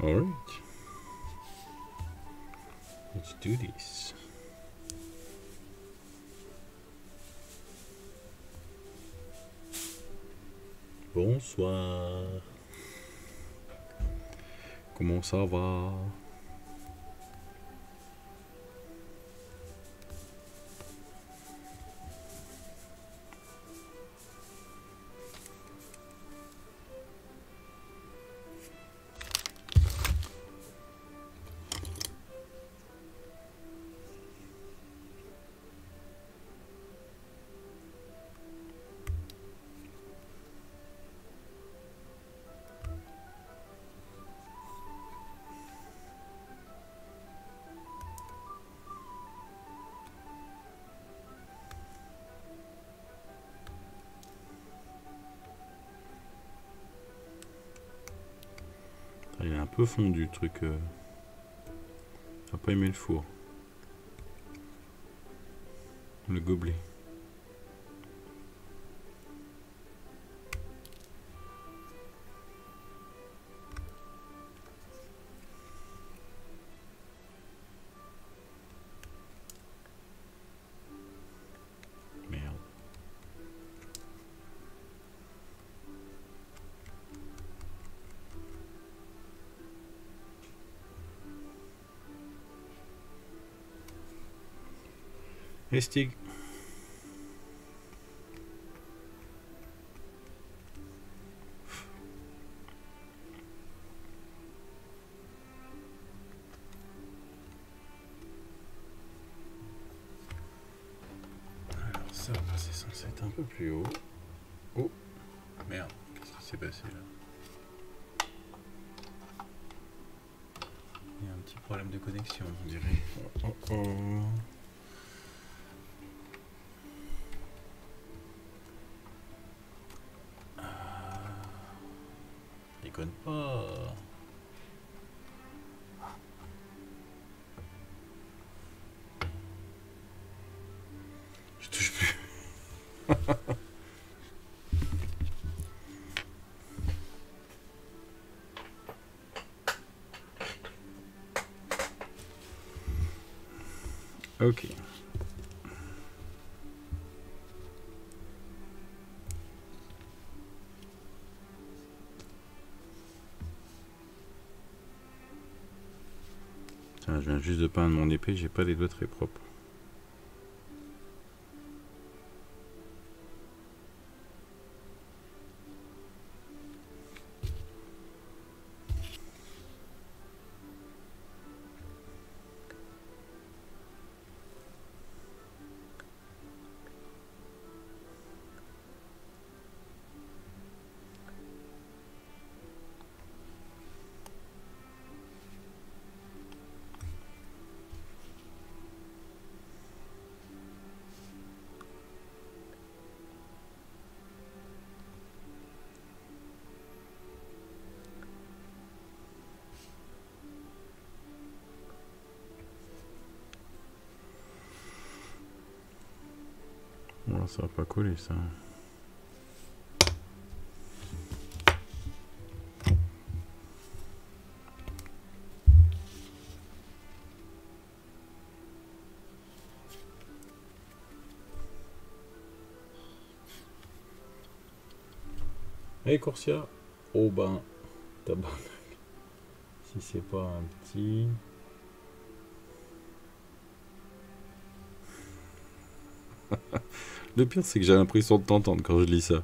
Alright. Let's do this. Bonsoir. Comment ça va? Il est un peu fondu le truc. T'as pas aimé le four. Le gobelet. Merde. Estig. Alors ça, c'est censé être un peu plus haut. Oh, merde, qu'est-ce qui s'est passé là? Il y a un petit problème de connexion, on dirait. Oh, oh, oh. Déconne pas. Je touche plus. Ok. Tiens, je viens juste de peindre mon épée, j'ai pas les doigts très propres. Bon, ça va pas coller ça. Hey Coursia. Oh ben, tabarnak. Si c'est pas un petit... Le pire, c'est que j'ai l'impression de t'entendre quand je lis ça.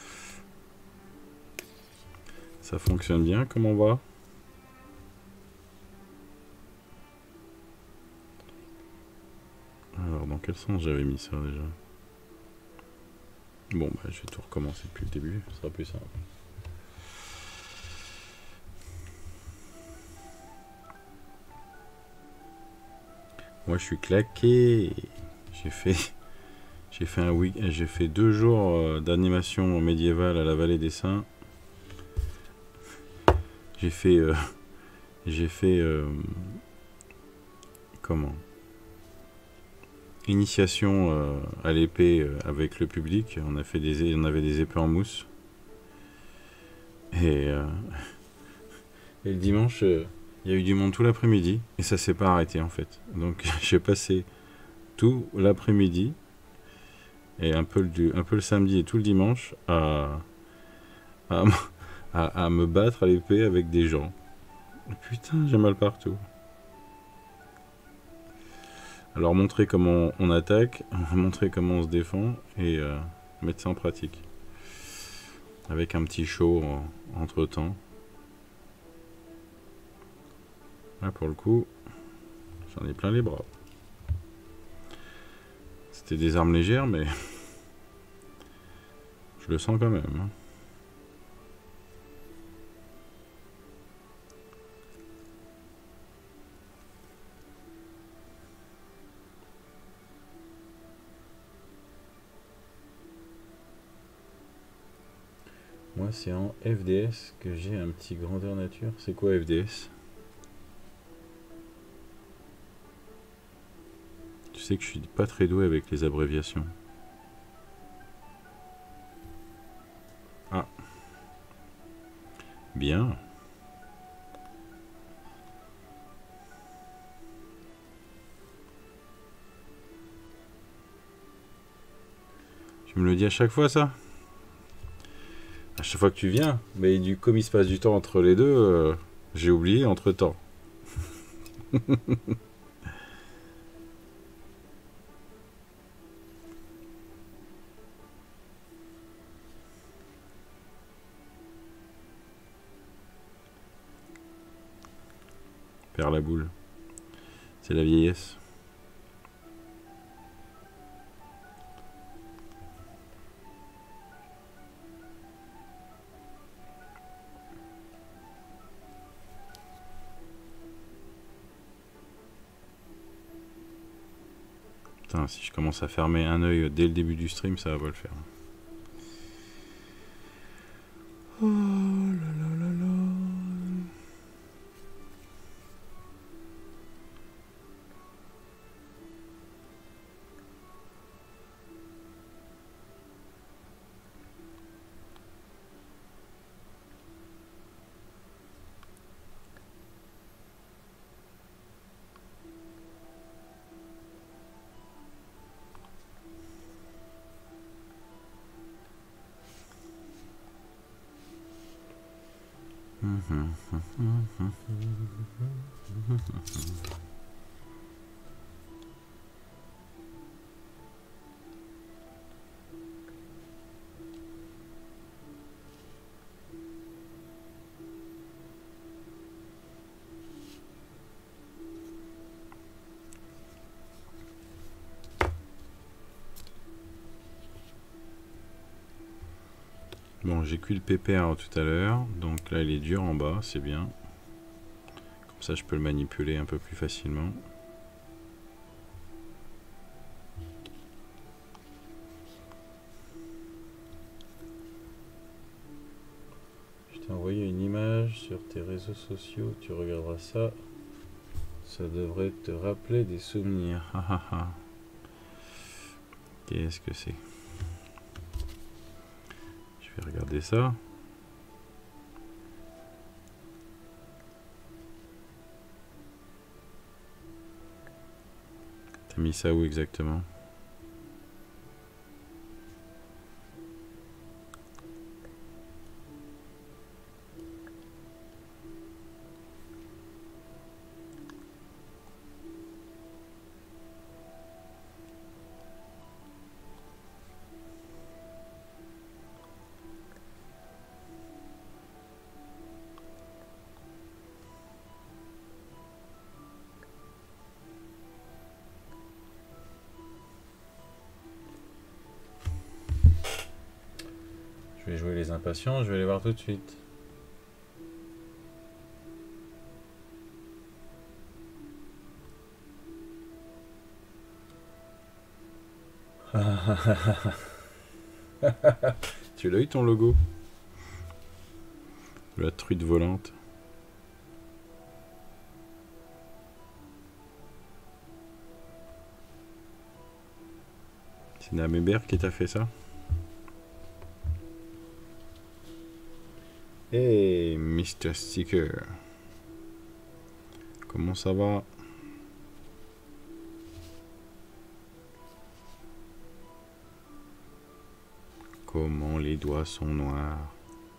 Ça fonctionne bien, comment on va? Alors, dans quel sens j'avais mis ça déjà? Bon, bah, je vais tout recommencer depuis le début, ce sera plus simple. Moi, je suis claqué. J'ai fait 2 jours d'animation médiévale à la Vallée des Saints. J'ai fait comment? Initiation à l'épée avec le public. On avait des épées en mousse. Et Et le dimanche, il y a eu du monde tout l'après-midi. Et ça s'est pas arrêté en fait. Donc j'ai passé tout l'après-midi et un peu le samedi et tout le dimanche à, à me battre à l'épée avec des gens. Putain, j'ai mal partout. Alors montrer comment on attaque, montrer comment on se défend et mettre ça en pratique. Avec un petit show entre temps. Là pour le coup, j'en ai plein les bras. C'était des armes légères mais je le sens quand même. Hein. Moi, c'est en FDS que j'ai un petit grandeur nature. C'est quoi FDS? Tu sais que je suis pas très doué avec les abréviations. Ah. Bien. Tu me le dis à chaque fois, ça? À chaque fois que tu viens. Mais comme il se passe du temps entre les deux, j'ai oublié entre-temps. Père la boule. C'est la vieillesse. Putain, si je commence à fermer un œil dès le début du stream, ça va pas le faire. Oh là là là là. Bon, j'ai cuit le pépère tout à l'heure, donc là il est dur en bas, c'est bien. Comme ça je peux le manipuler un peu plus facilement. Je t'ai envoyé une image sur tes réseaux sociaux, tu regarderas ça. Ça devrait te rappeler des souvenirs. Qu'est-ce que c'est? Je vais regarder ça. T'as mis ça où exactement? Je vais jouer les impatients, je vais les voir tout de suite. Tu l'as eu ton logo? La truite volante. C'est Namébert qui t'a fait ça? Hey, Mr. Sticker. Comment ça va? Comment les doigts sont noirs?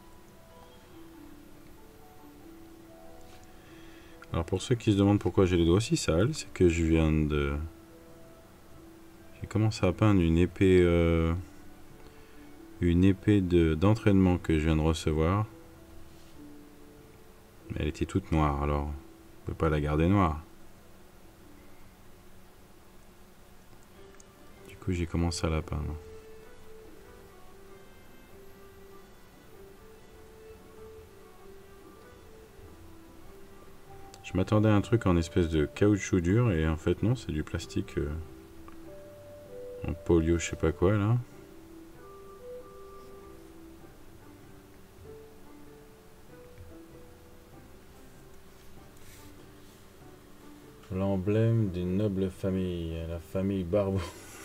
Alors pour ceux qui se demandent pourquoi j'ai les doigts si sales, c'est que je viens de... J'ai commencé à peindre une épée d'entraînement que je viens de recevoir. Mais elle était toute noire, alors on peut pas la garder noire. Du coup j'ai commencé à la peindre. Je m'attendais à un truc en espèce de caoutchouc dur et en fait non, c'est du plastique en polio je sais pas quoi là. L'emblème d'une noble famille, la famille Barbeau.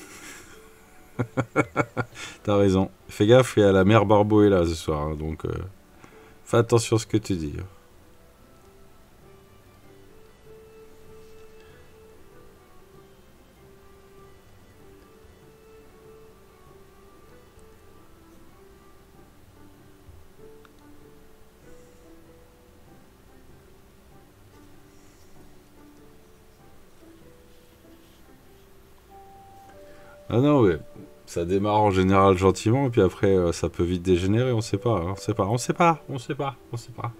T'as raison. Fais gaffe, il y a la mère Barbeau est là ce soir, hein, donc fais attention à ce que tu dis. Ah non, ouais. Ça démarre en général gentiment, et puis après ça peut vite dégénérer, on sait pas, on sait pas, on sait pas, on sait pas, on sait pas.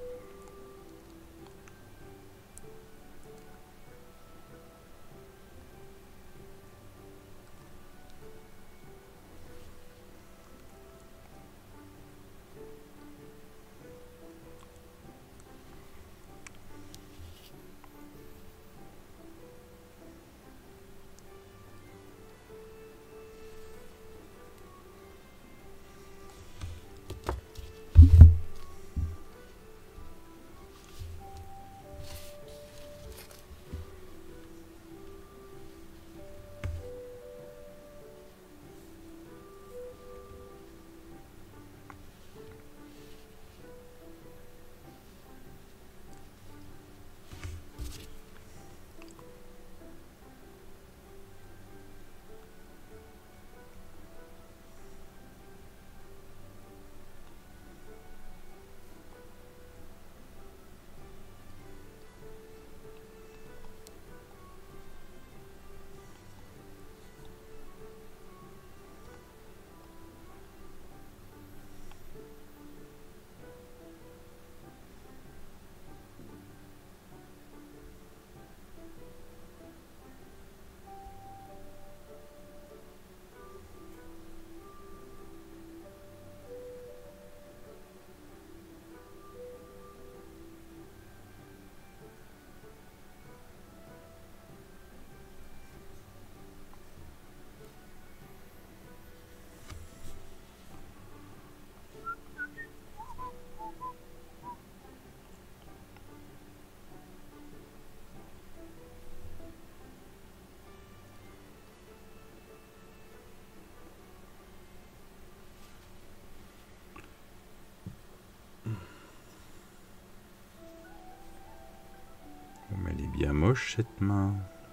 Bon, mais elle est bien moche cette main,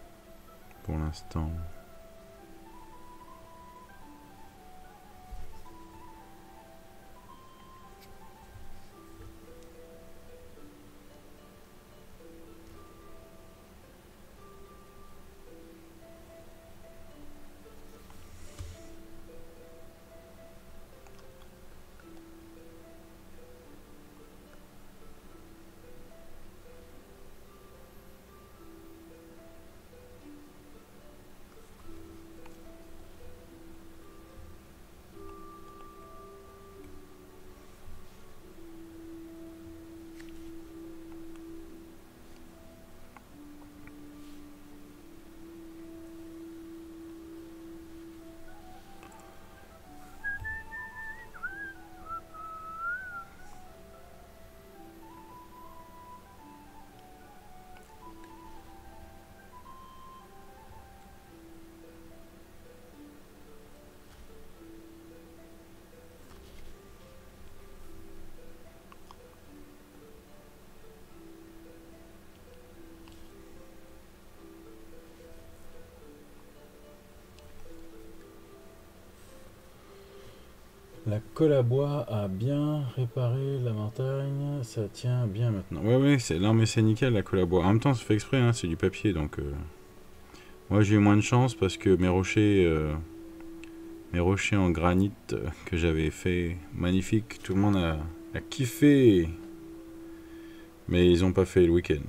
pour l'instant. La colle à bois a bien réparé la montagne, ça tient bien maintenant. Ouais, ouais, non, mais c'est nickel la colle à bois. En même temps, ça fait exprès, hein, c'est du papier, donc. Moi, j'ai eu moins de chance parce que mes rochers en granit que j'avais fait, magnifique, tout le monde a kiffé, mais ils ont pas fait le week-end.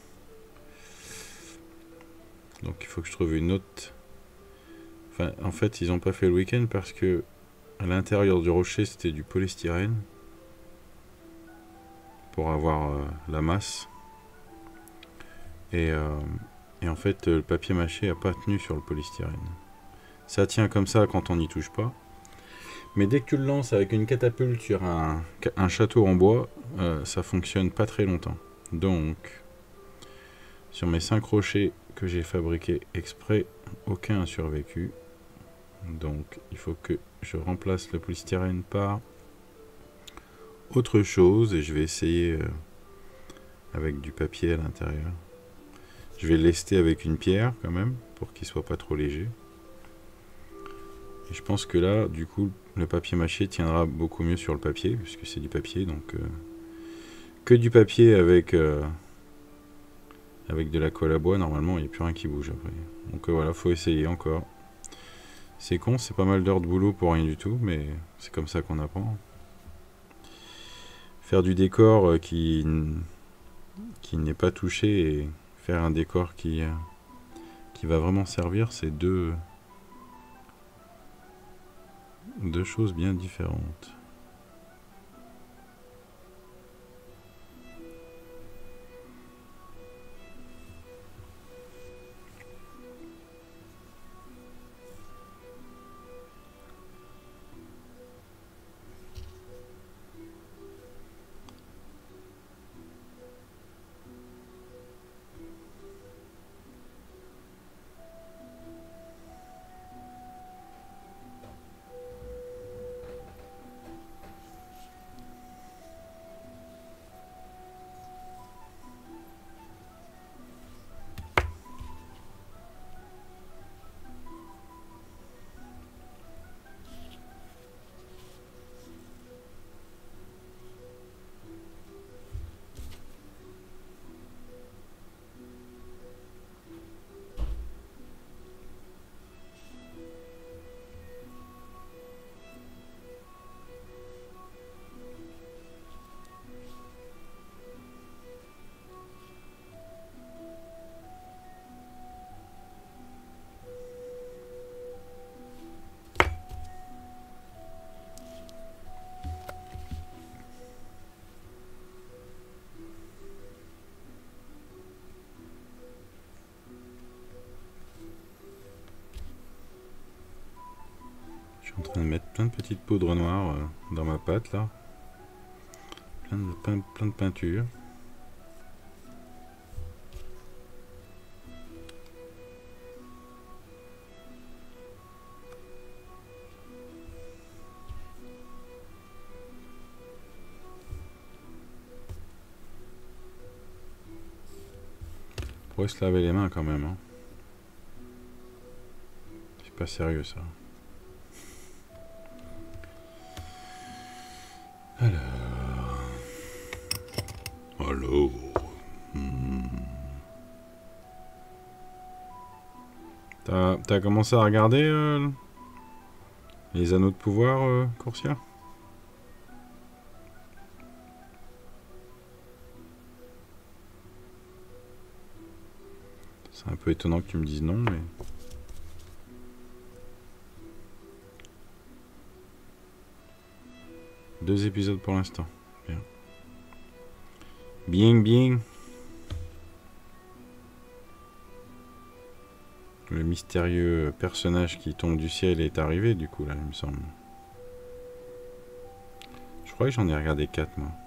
Donc, il faut que je trouve une autre. Enfin, en fait, ils ont pas fait le week-end parce que à l'intérieur du rocher, c'était du polystyrène pour avoir la masse. Et, euh, et en fait, le papier mâché a pas tenu sur le polystyrène. Ça tient comme ça quand on n'y touche pas. Mais dès que tu le lances avec une catapulte sur un château en bois, ça fonctionne pas très longtemps. Donc, sur mes 5 rochers que j'ai fabriqués exprès, aucun n'a survécu. Donc, il faut que je remplace le polystyrène par autre chose. Et je vais essayer avec du papier à l'intérieur. Je vais le lester avec une pierre quand même, pour qu'il soit pas trop léger. Et je pense que là, du coup, le papier mâché tiendra beaucoup mieux sur le papier, puisque c'est du papier, donc que du papier avec de la colle à bois, normalement, il n'y a plus rien qui bouge après. Donc voilà, faut essayer encore. C'est con, c'est pas mal d'heures de boulot pour rien du tout, mais c'est comme ça qu'on apprend. Faire du décor qui n'est pas touché et faire un décor qui va vraiment servir, c'est deux choses bien différentes. Je suis en train de mettre plein de petites poudres noires dans ma pâte là. Plein de peinture. On pourrait se laver les mains quand même. Hein. C'est pas sérieux ça. Alors. T'as commencé à regarder les anneaux de pouvoir, Coursia? C'est un peu étonnant que tu me dises non, mais... Deux épisodes pour l'instant. Bien. Bien. Le mystérieux personnage qui tombe du ciel est arrivé, du coup, là, il me semble. Je crois que j'en ai regardé 4, moi.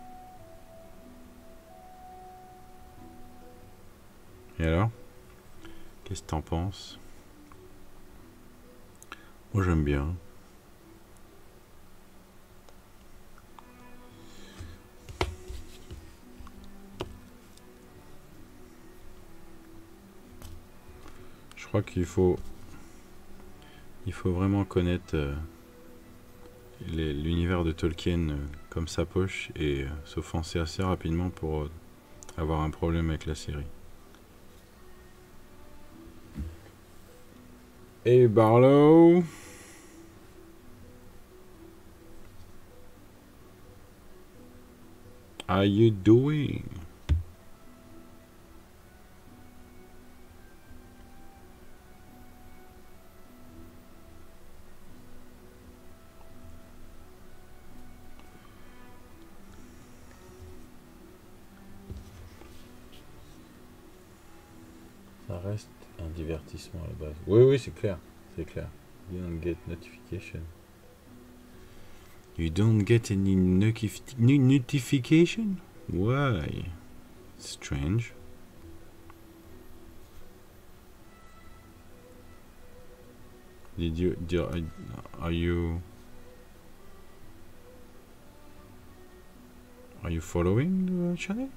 Et alors? Qu'est-ce que t'en penses? Moi, j'aime bien. Je crois qu'il faut vraiment connaître l'univers de Tolkien comme sa poche et s'offenser assez rapidement pour avoir un problème avec la série. Hey Barlow! How you doing? Ça reste un divertissement à la base. Oui, oui, c'est clair. C'est clair. You don't get notification. You don't get any notification? Why? Strange. Are you following the channel?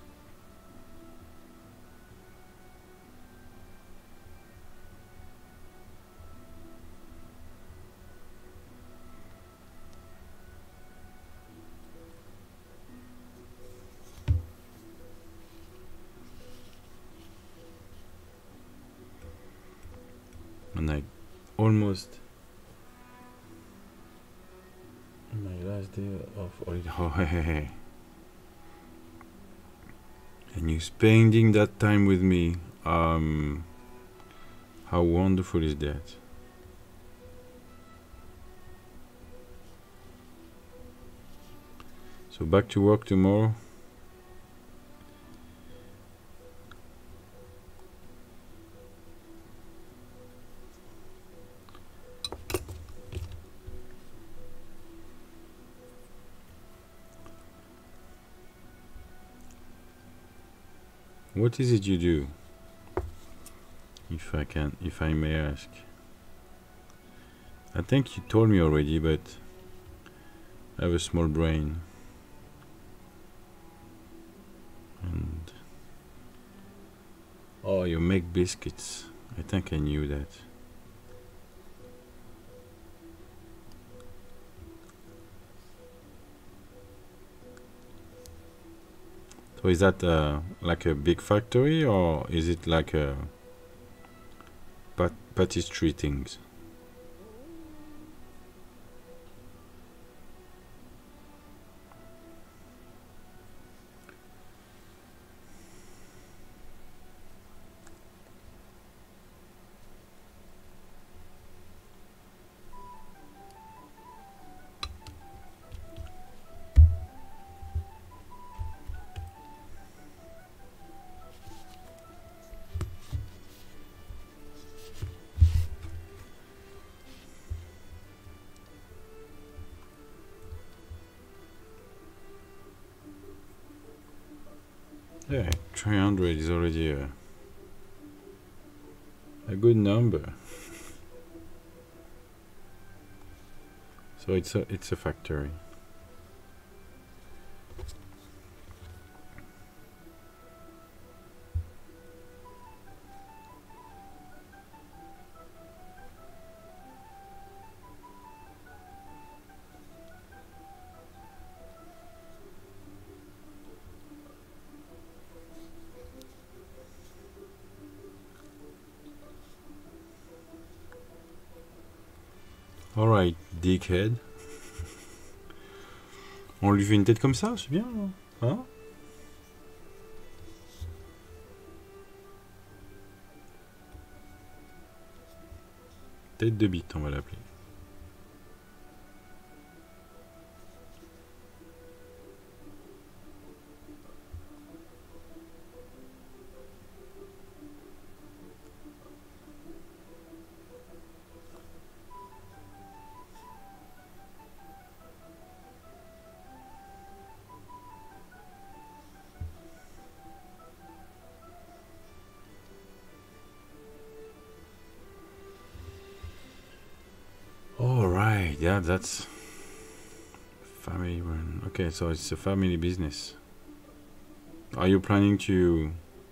And I almost my last day of holiday. Oh, hey. And you spending that time with me. How wonderful is that? So back to work tomorrow. What is it you do? If I may ask. I think you told me already, but I have a small brain. And oh, you make biscuits. I think I knew that. So is that like a big factory, or is it like a pastry things? Yeah, 300 is already a good number. So it's a factory. Alright, dickhead. On lui fait une tête comme ça, c'est bien, hein? Tête de bite, on va l'appeler. Alright, yeah, that's family run. Okay, so it's a family business. Are you planning to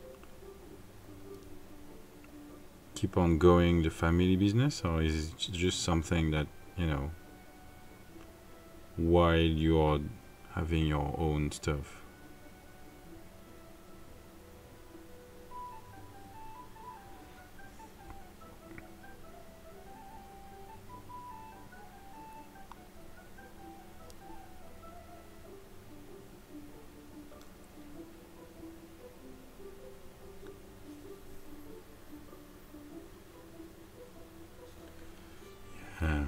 keep on going the family business, or is it just something that, you know, while you're having your own stuff. Yeah.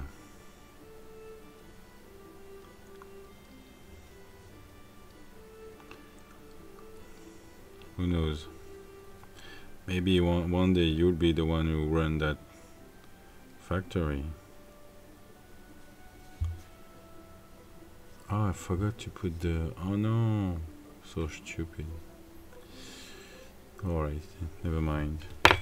Who knows? Maybe one day you'll be the one who run that factory. Oh, I forgot to put the... Oh no! So stupid. Alright, never mind.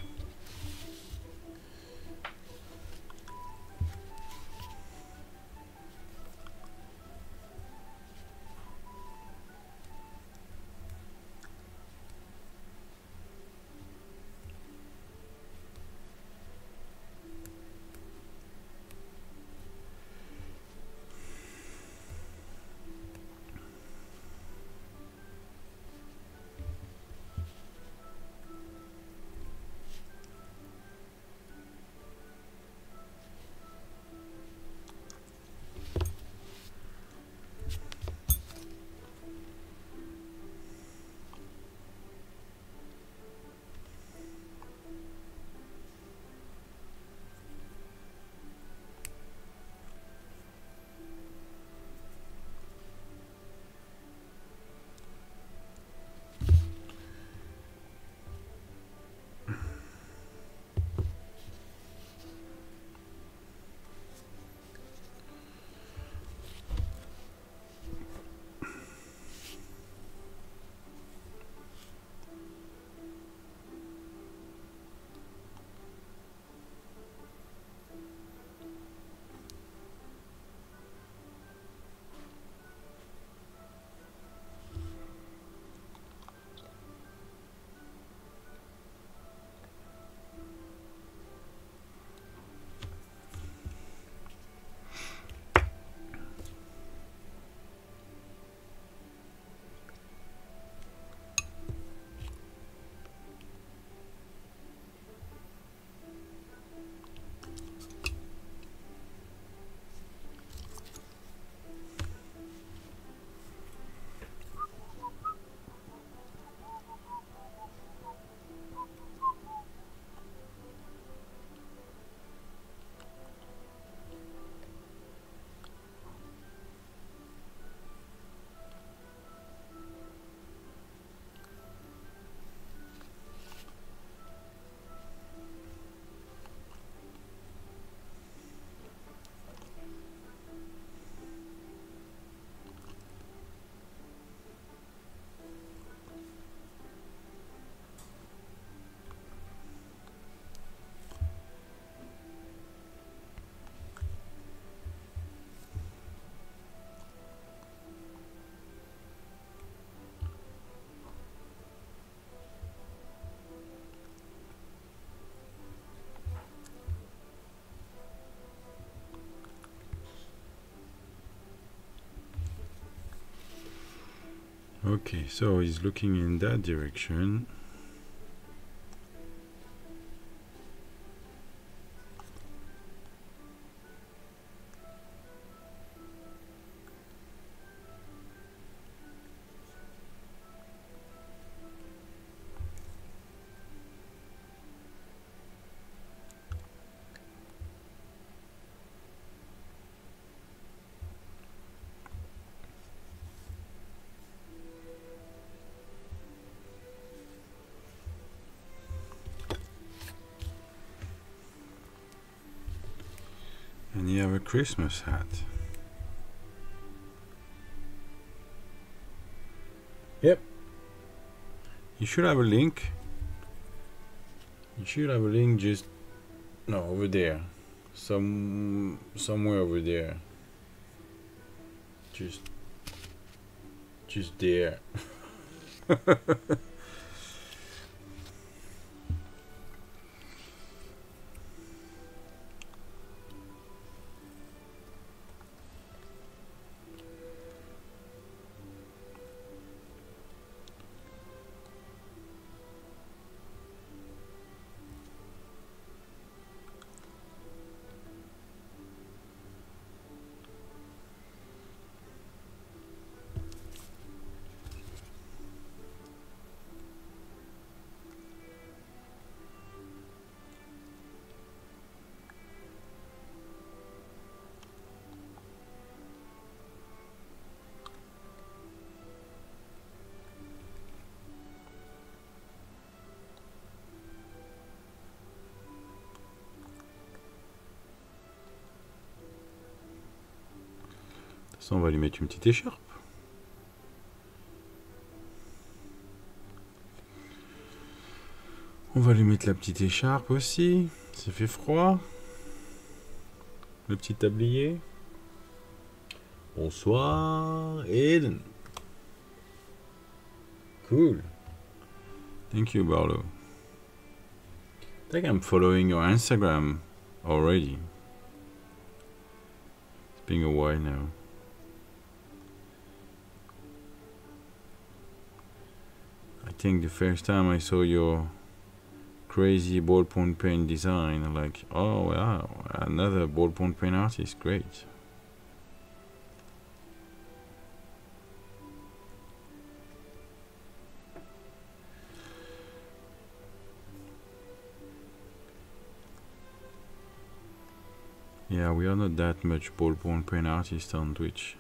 Okay, so he's looking in that direction. And you have a Christmas hat. Yep. You should have a link. You should have a link just... No, over there. Somewhere over there. Just there. Ça, on va lui mettre une petite écharpe. On va lui mettre la petite écharpe aussi. Ça fait froid. Le petit tablier. Bonsoir, Eden. Cool. Thank you, Barlow. I think I'm following your Instagram already. It's been a while now. I think the first time I saw your crazy ballpoint pen design, I'm like, oh wow, another ballpoint pen artist, great. Yeah, we are not that much ballpoint pen artists on Twitch.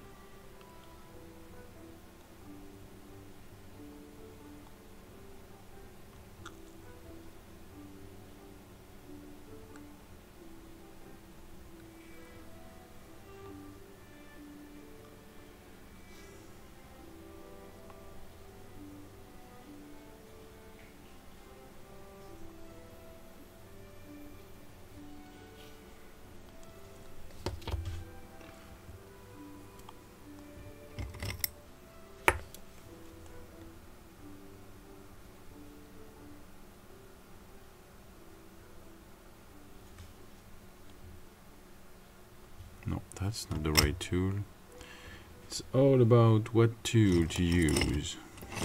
No, that's not the right tool. It's all about what tool to use.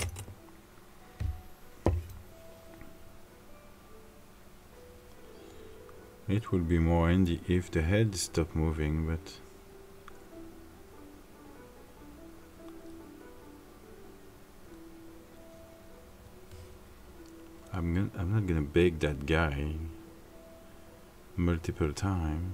It would be more handy if the head stopped moving, but I'm not gonna beg that guy multiple times.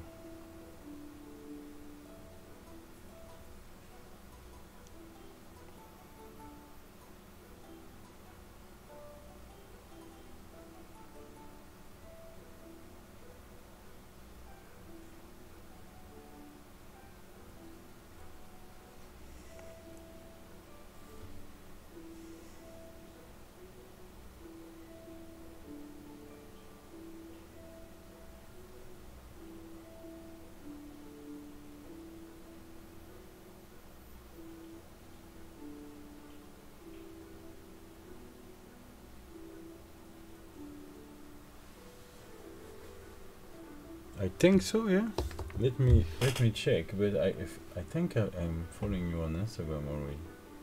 I think so, yeah. Let me check, but I think I'm following you on Instagram already.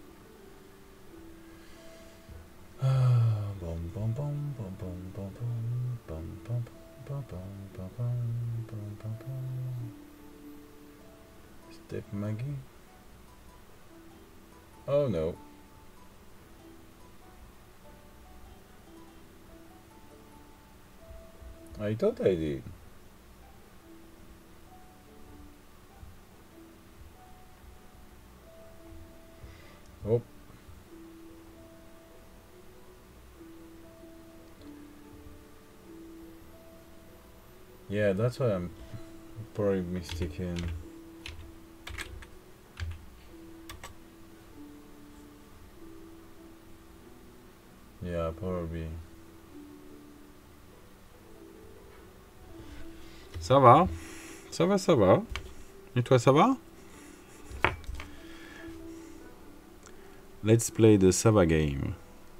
Bum bum bum bum bum bum bum bum bum bum bum bum bum bum. Step Maggie. Oh no. I thought I did. Oh. Yeah, that's why I'm probably mistaken. Yeah, probably. Ça va? Ça va, ça va. Et toi, ça va? Let's play the Sava game.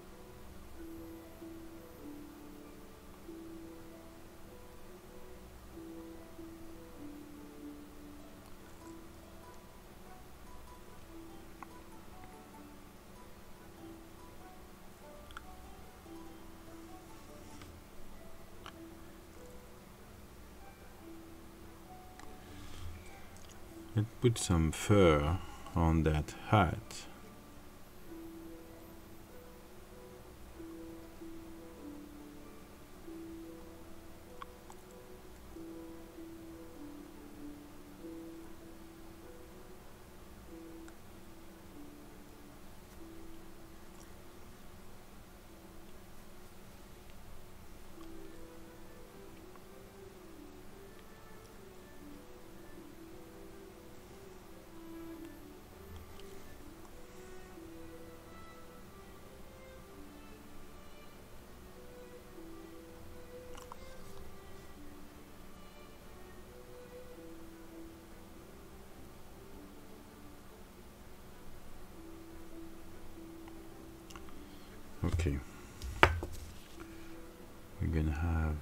Let's put some fur on that hat. Okay. We're gonna have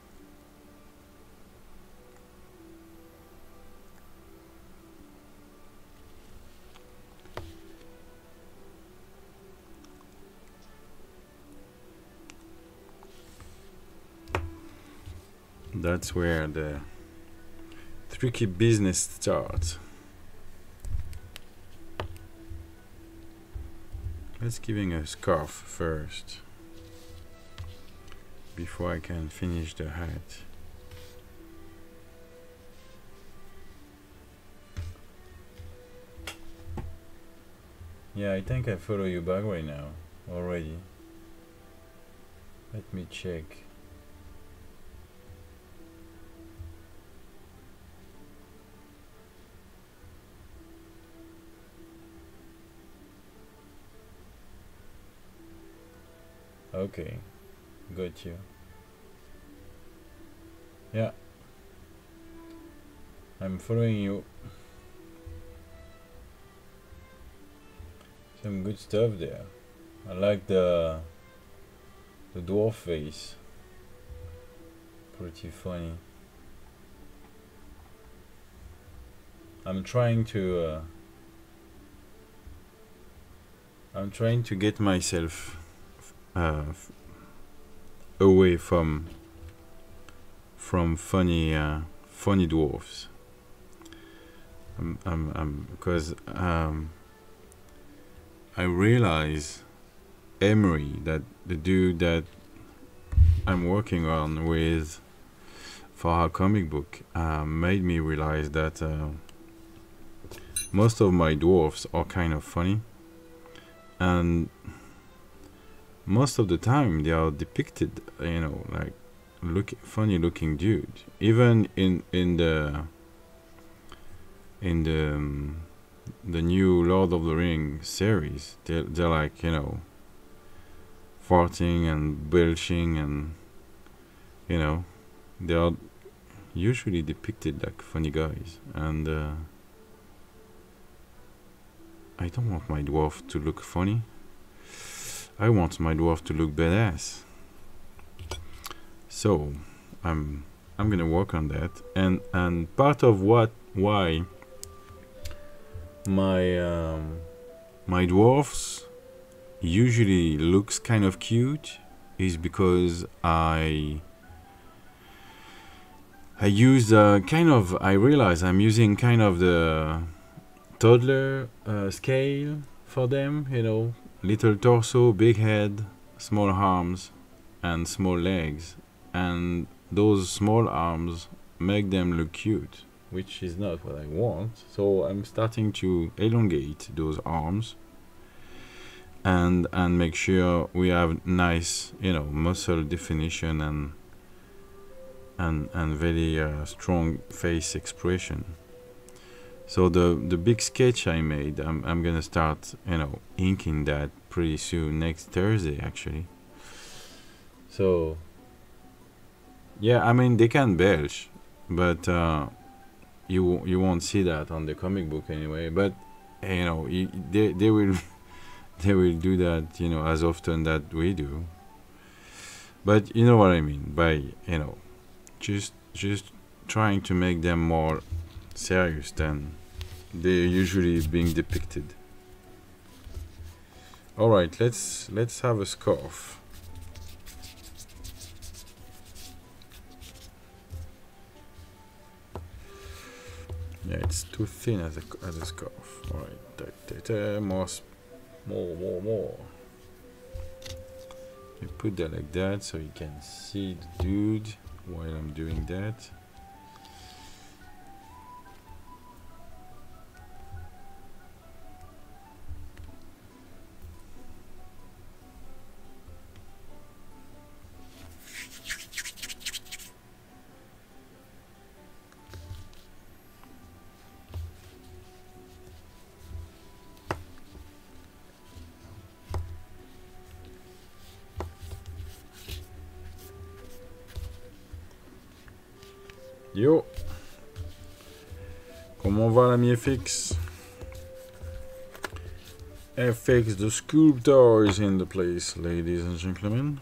that's where the tricky business starts. Let's give him a scarf first before I can finish the hat. Yeah, I think I follow you back right now already. Let me check. Okay, got you. Yeah, I'm following you. Some good stuff there. I like the dwarf face. Pretty funny. I'm trying to get myself away from funny dwarfs. Because I realize Emery, that the dude that I'm working on with for our comic book, made me realize that most of my dwarfs are kind of funny, and most of the time they are depicted, you know, like funny looking dude. Even in the new Lord of the Rings series, they're like, you know, farting and belching, and you know, they are usually depicted like funny guys. And I don't want my dwarf to look funny. I want my dwarf to look badass. So I'm gonna work on that, and part of why my dwarfs usually looks kind of cute is because I use I realize I'm using kind of the toddler scale for them, you know, little torso, big head, small arms, and small legs, and those small arms make them look cute, which is not what I want. So I'm starting to elongate those arms and make sure we have nice, you know, muscle definition and very strong face expression. So the big sketch I made, I'm gonna start, you know, inking that pretty soon, next Thursday actually. So yeah, I mean, they can belch, but you won't see that on the comic book anyway. But you know, they will they will do that, you know, as often that we do. But you know what I mean by, you know, just trying to make them more serious than they're usually being depicted. All right, let's have a scarf. Yeah, it's too thin as a scarf. All right, more. You put that like that so you can see the dude while I'm doing that. Yo, comment va l'ami FX? FX, the sculptor is in the place, ladies and gentlemen.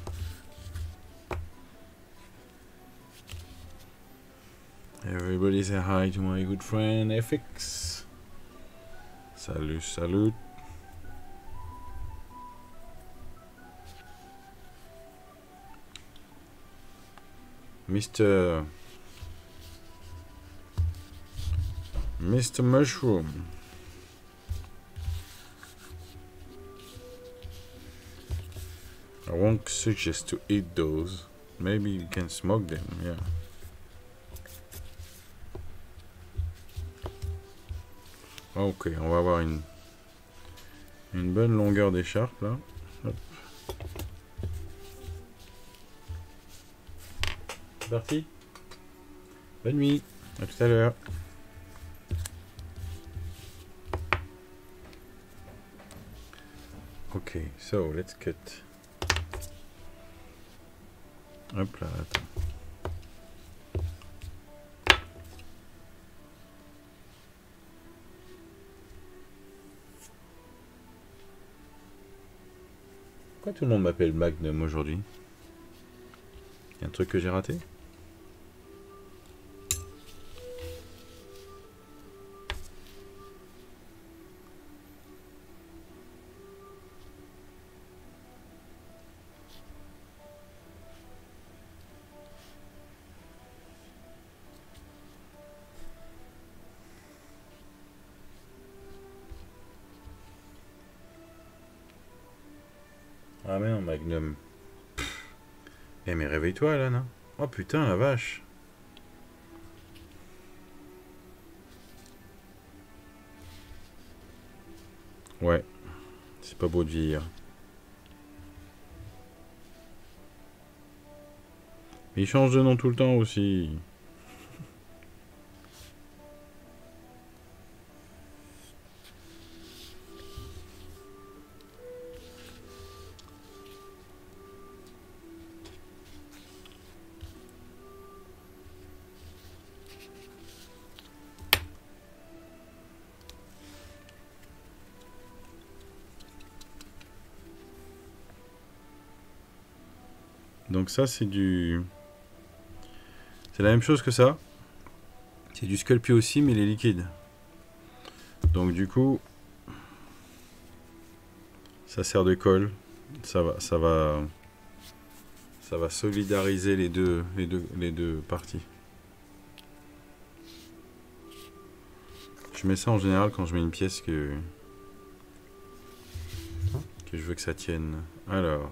Everybody say hi to my good friend FX. Salut, salut. Mr. Mushroom. I won't suggest to eat those. Maybe you can smoke them, yeah. Ok, on va avoir une bonne longueur d'écharpe là. Hop. C'est parti. Bonne nuit, à tout à l'heure. Ok, so let's cut. Hop là, attends. Pourquoi tout le monde m'appelle Magnum aujourd'hui? Y a un truc que j'ai raté? Ah mais non, Magnum. Eh mais réveille-toi là, non? Oh putain, la vache. Ouais, c'est pas beau de vieillir. Mais il change de nom tout le temps aussi. Donc ça c'est du... C'est la même chose que ça. C'est du Sculpey aussi mais il est liquide. Donc du coup... Ça sert de colle. Ça va solidariser les deux parties. Je mets ça en général quand je mets une pièce que je veux que ça tienne. Alors...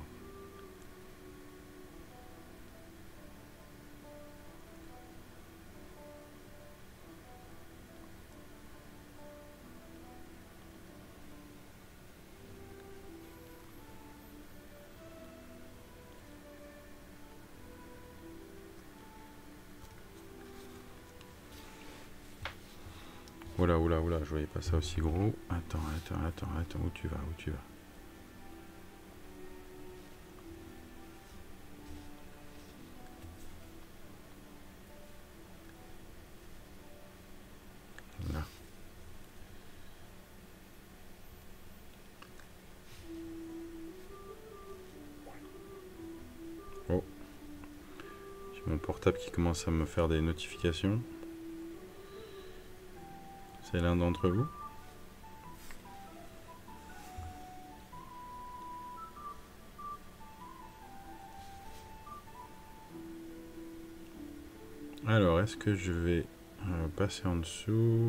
Oula, oula, oula, je voyais pas ça aussi gros. Attends, où tu vas, Là. Oh. J'ai mon portable qui commence à me faire des notifications. C'est l'un d'entre vous? Alors, est-ce que je vais passer en dessous?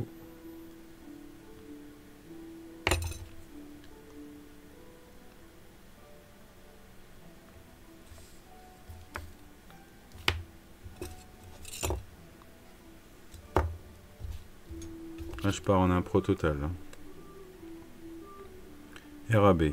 Là, je pars en impro total. Hein. RAB.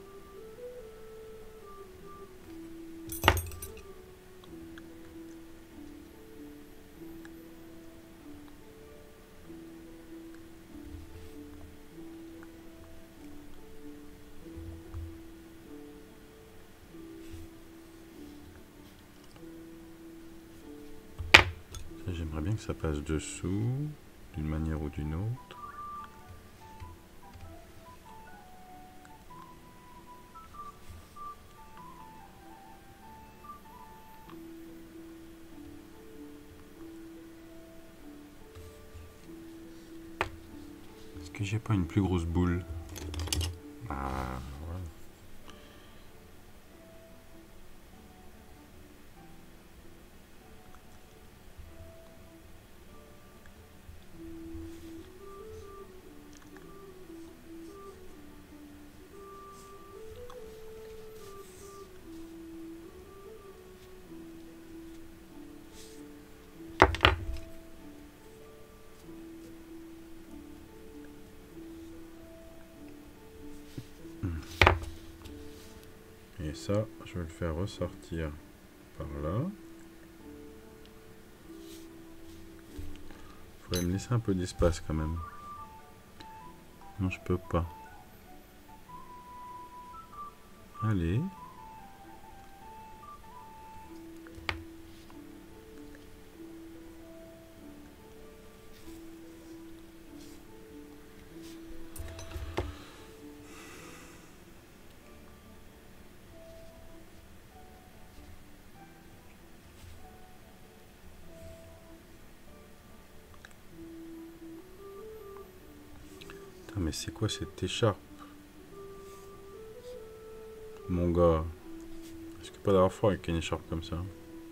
J'aimerais bien que ça passe dessous, d'une manière ou d'une autre. que j'ai pas une plus grosse boule? Ah, voilà. Et ça, je vais le faire ressortir par là. Faudrait me laisser un peu d'espace quand même. Non, je peux pas. Allez. Putain, mais c'est quoi cette écharpe? Mon gars. Est-ce que pas d'avoir froid avec une écharpe comme ça?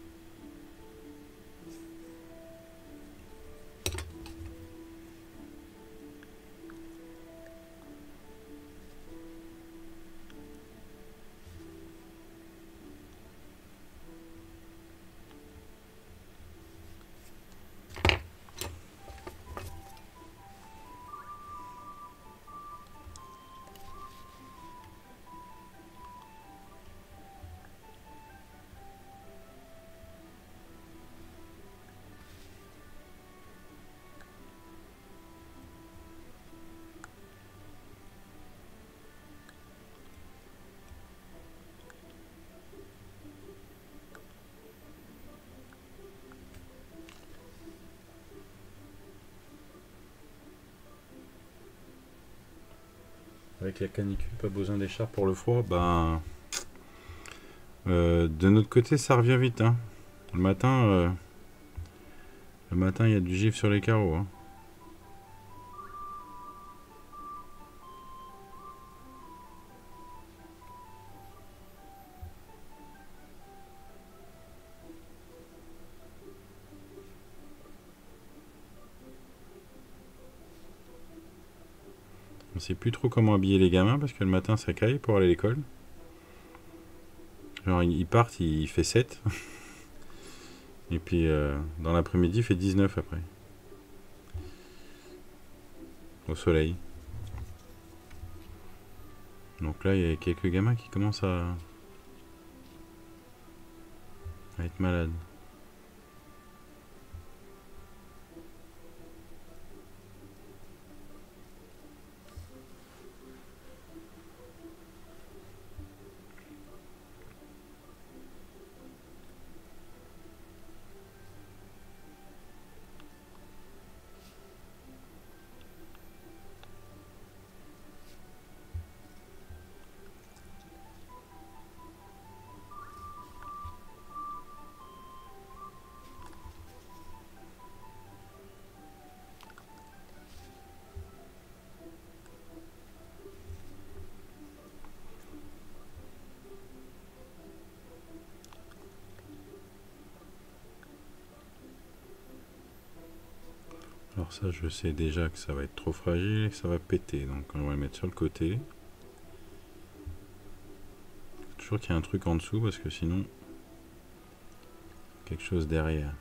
Avec la canicule, pas besoin d'écharpe pour le froid. Ben, de notre côté, ça revient vite. Hein. Le matin, il y a du givre sur les carreaux. Hein. On sait plus trop comment habiller les gamins parce que le matin ça caille pour aller à l'école. Genre ils partent, il fait 7. Et puis dans l'après-midi il fait 19 après. Au soleil. Donc là il y a quelques gamins qui commencent à être malades. Alors ça je sais déjà que ça va être trop fragile et que ça va péter. Donc on va le mettre sur le côté. Toujours qu'il y a un truc en dessous parce que sinon quelque chose derrière.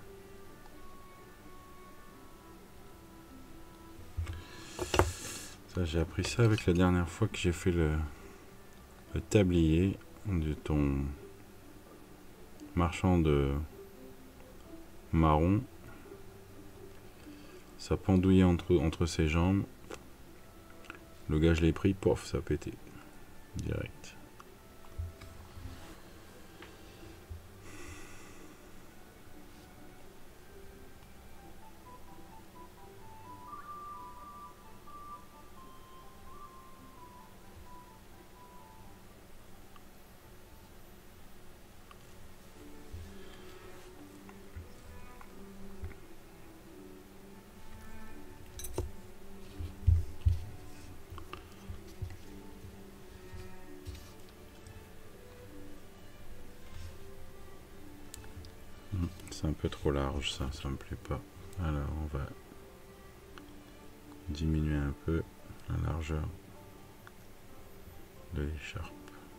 Ça j'ai appris ça avec la dernière fois que j'ai fait le tablier de ton marchand de marron. Ça pendouillait entre ses jambes. Le gars je l'ai pris, pof, ça a pété. Direct. c'est un peu trop large, ça me plaît pas. Alors on va diminuer un peu la largeur de l'écharpe.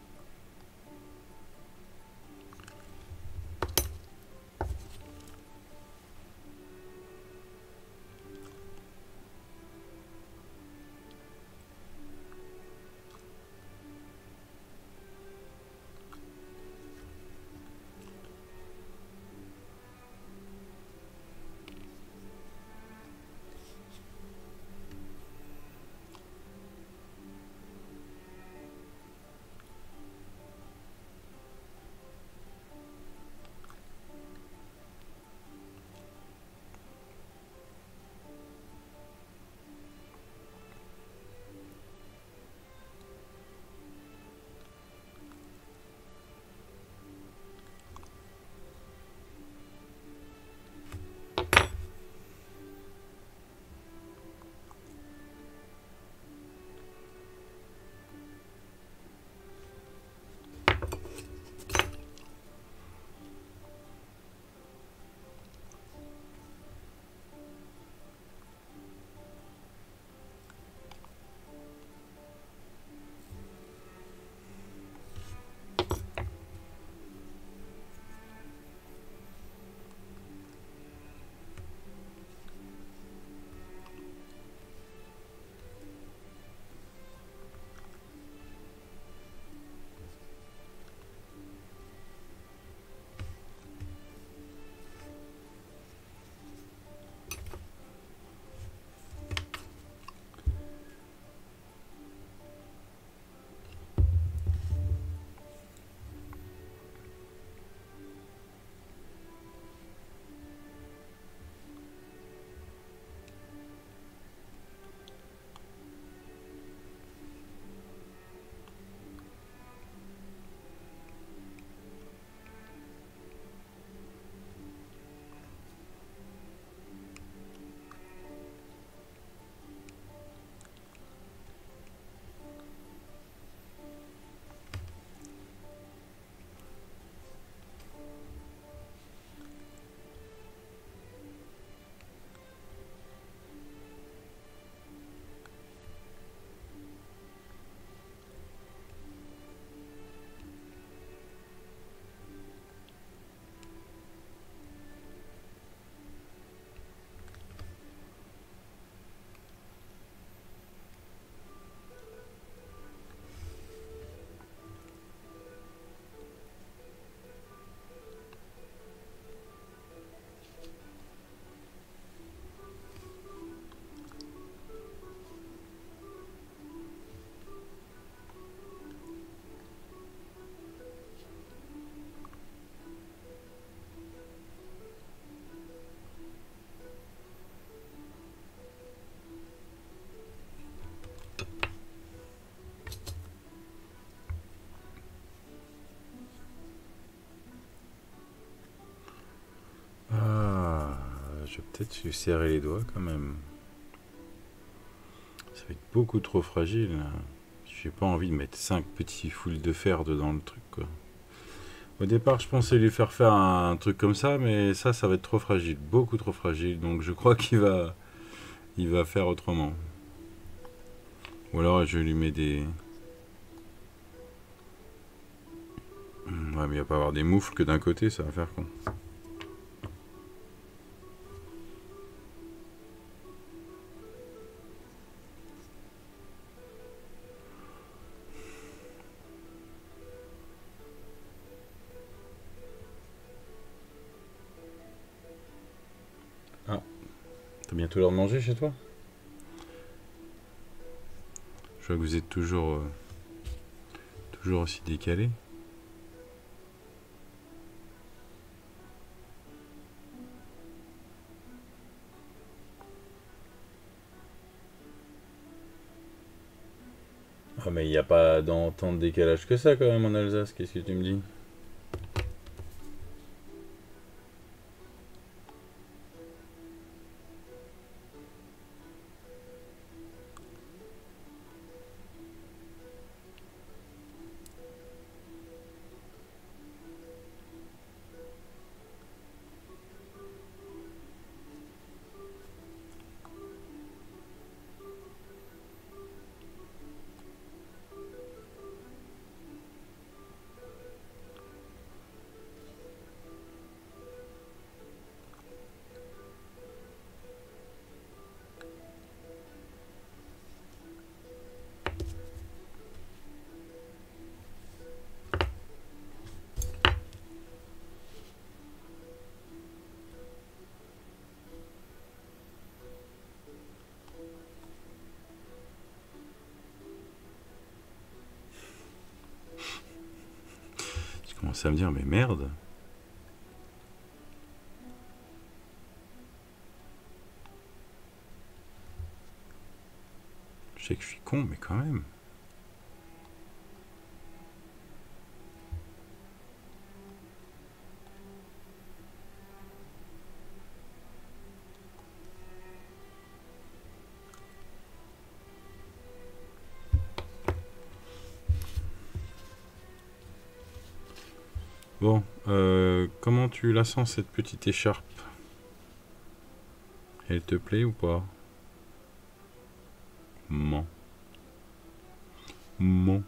Je vais peut-être lui serrer les doigts quand même. Ça va être beaucoup trop fragile. J'ai pas envie de mettre 5 petits foules de fer dedans le truc, quoi. Au départ, je pensais lui faire un truc comme ça, mais ça va être trop fragile, beaucoup trop fragile. Donc je crois il va faire autrement. Ou alors je lui mets des... Ouais, mais il va pas avoir des moufles que d'un côté, ça va faire con. Ah, t'as bientôt l'heure de manger chez toi? Je vois que vous êtes toujours aussi décalé. Ah, mais il n'y a pas tant de décalage que ça quand même en Alsace, qu'est-ce que tu me dis? commence à me dire, mais merde. Je sais que je suis con, mais quand même. Bon, comment tu la sens cette petite écharpe? Elle te plaît ou pas? Mens. Mens.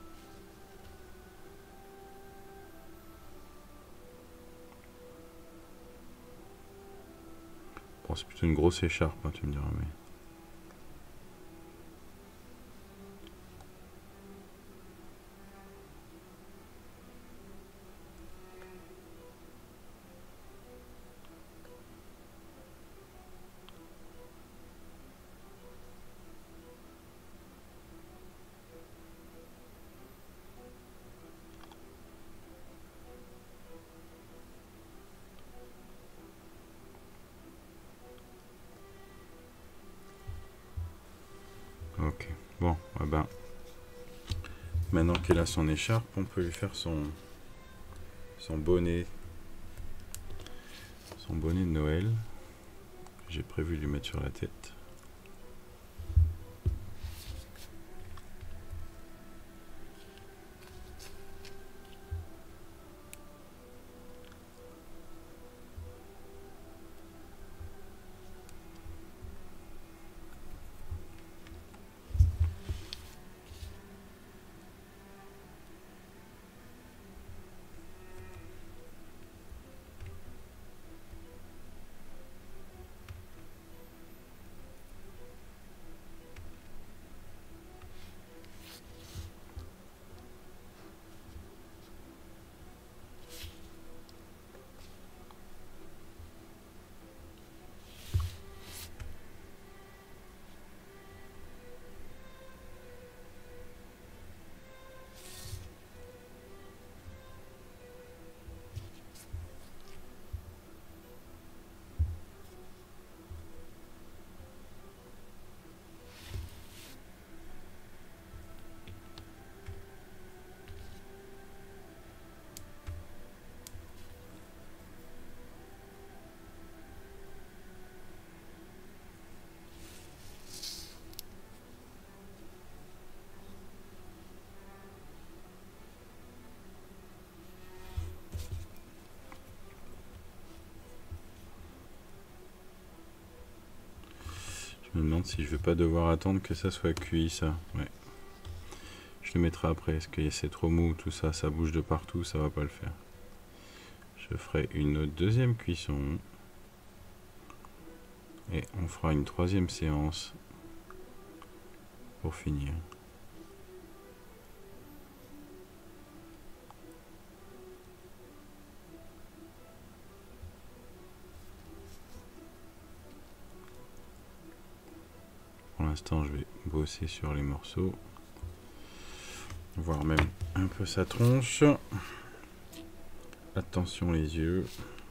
Bon, c'est plutôt une grosse écharpe, hein, tu me diras, mais... Ok, bon, ah ben... Maintenant qu'elle a son écharpe, on peut lui faire son bonnet. Son bonnet de Noël. J'ai prévu de lui mettre sur la tête. Je me demande si je vais pas devoir attendre que ça soit cuit, ça. Ouais. Je le mettrai après, parce que c'est trop mou, tout ça, ça bouge de partout, ça va pas le faire. Je ferai une deuxième cuisson. Et on fera une troisième séance pour finir. Pour l'instant, je vais bosser sur les morceaux. Voir même un peu sa tronche. Attention les yeux.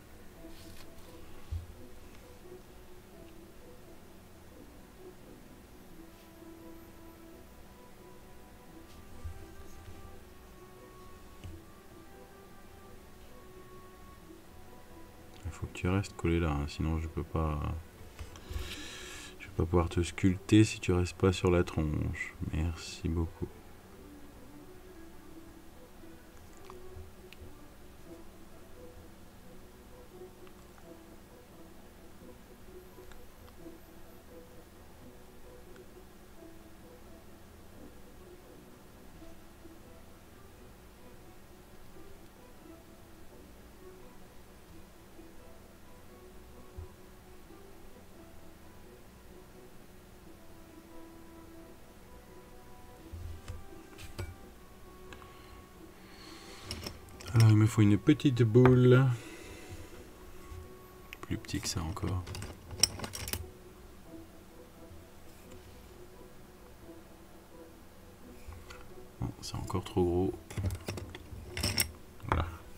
Il faut que tu restes collé là, hein, sinon je peux pas pouvoir te sculpter si tu restes pas sur la tronche. Merci beaucoup. Alors il me faut une petite boule. Plus petit que ça encore. Non, c'est encore trop gros. Voilà.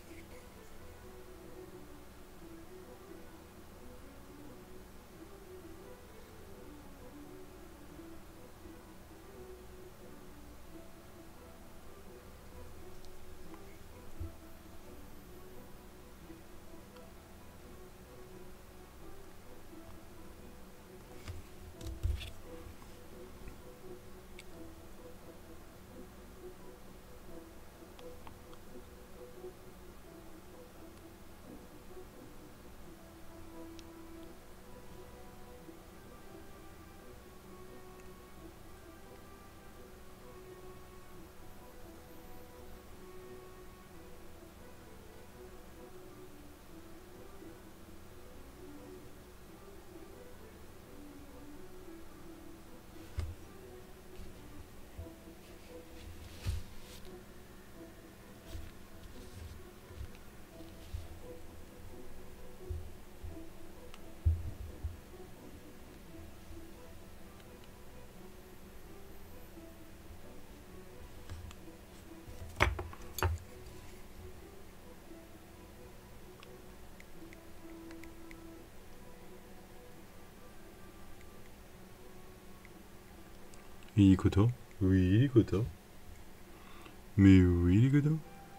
Il est content. Oui, il est content. Mais oui, il est content.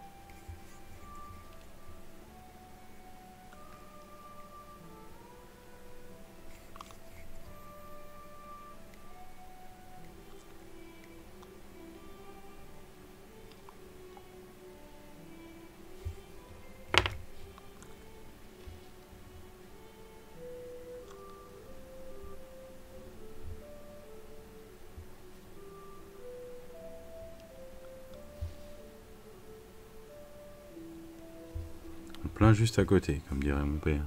En plein juste à côté, comme dirait mon père.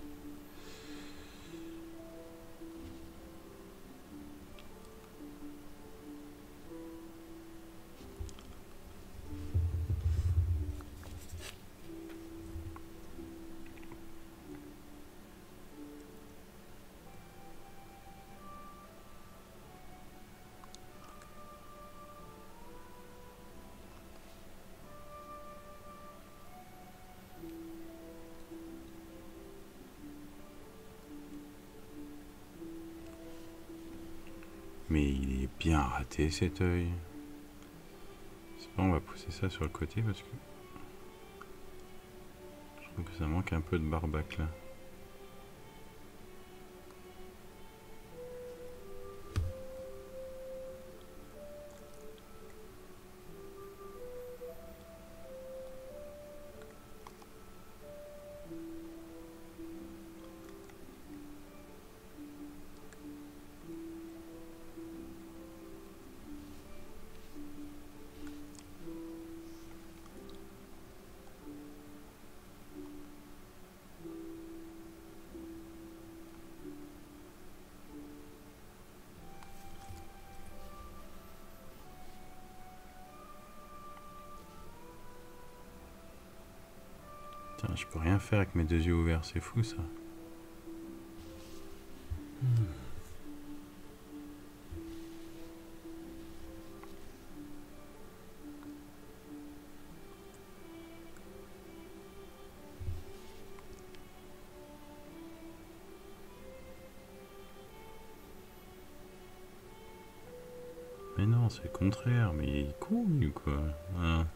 Mais il est bien raté cet œil. C'est bon, on va pousser ça sur le côté parce que je trouve que ça manque un peu de barbac là. Tiens, je peux rien faire avec mes deux yeux ouverts, c'est fou ça. Mais non, c'est le contraire, mais il est couille quoi. Ah.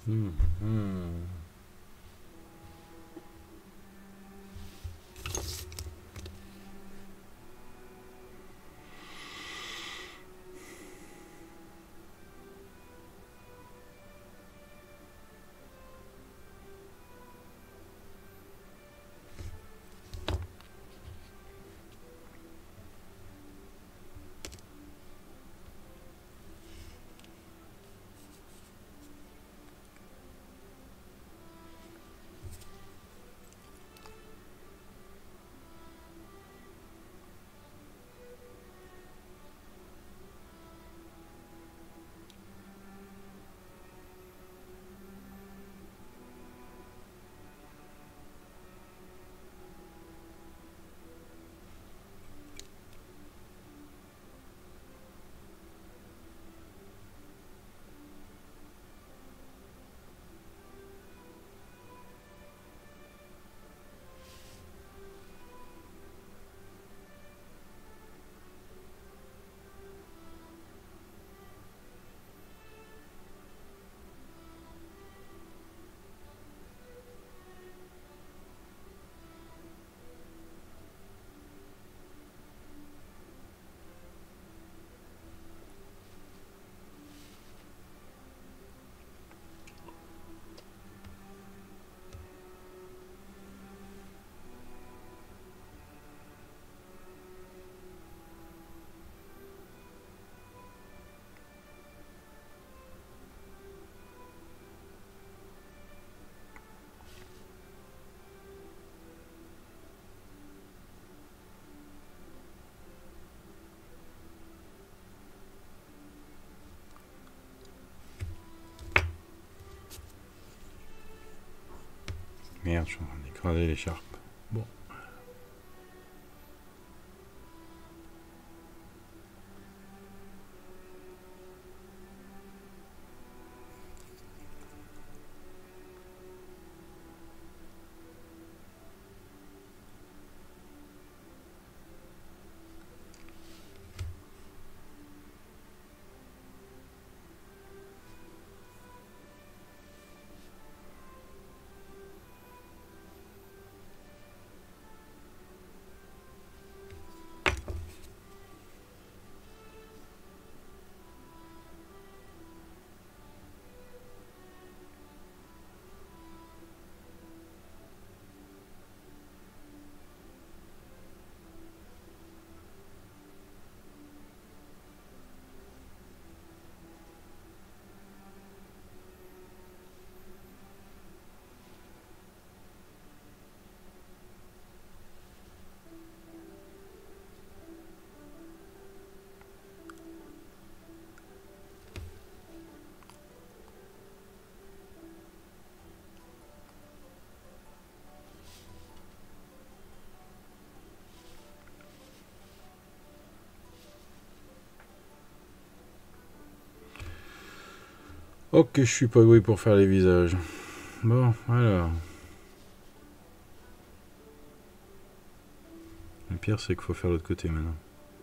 Hmm. Merde, je suis en train d'écraser l'écharpe. Bon. Ok, je suis pas doué pour faire les visages. Bon, alors. Le pire, c'est qu'il faut faire l'autre côté maintenant.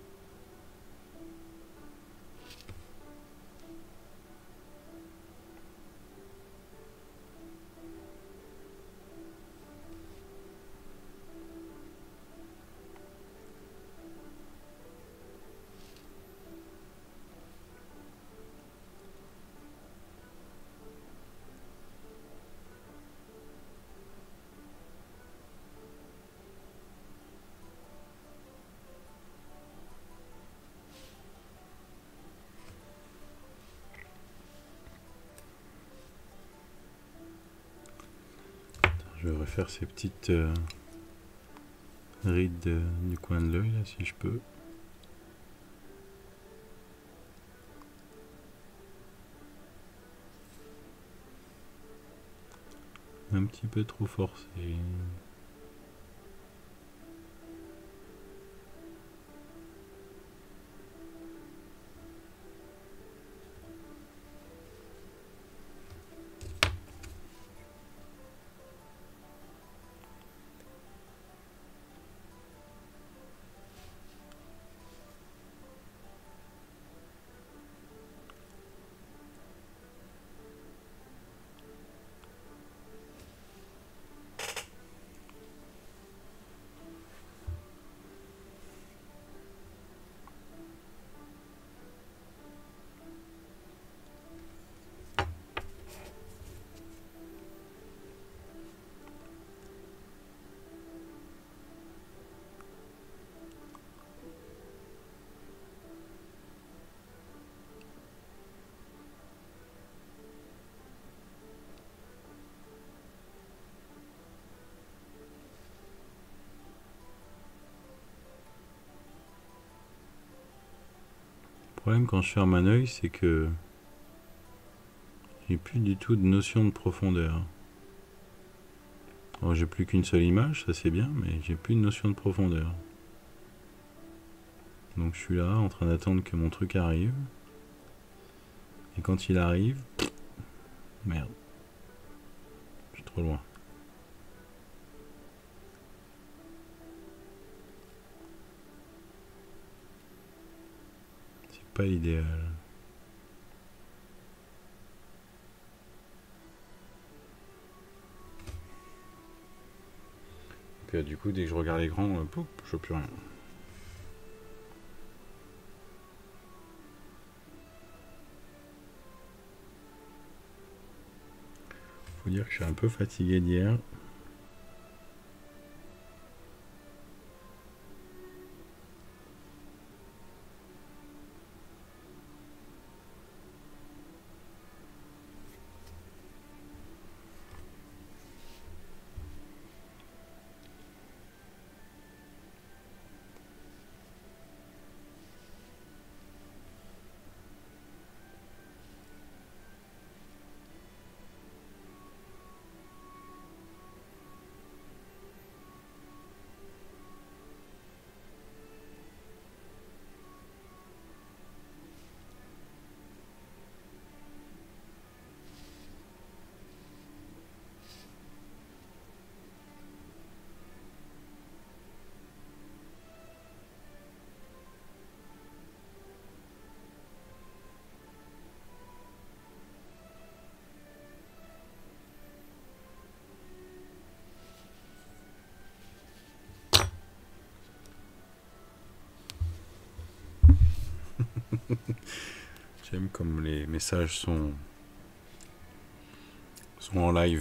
Je vais refaire ces petites rides du coin de l'œil, là, si je peux. Un petit peu trop forcé. problème quand je ferme un œil, c'est que j'ai plus du tout de notion de profondeur. Alors j'ai plus qu'une seule image, ça c'est bien, mais j'ai plus de notion de profondeur. Donc je suis là en train d'attendre que mon truc arrive. Et quand il arrive, merde, je suis trop loin. C'est pas l'idéal. Puis du coup, dès que je regarde l'écran, pouf, je vois plus rien. Faut dire que je suis un peu fatigué d'hier. J'aime comme les messages sont en live.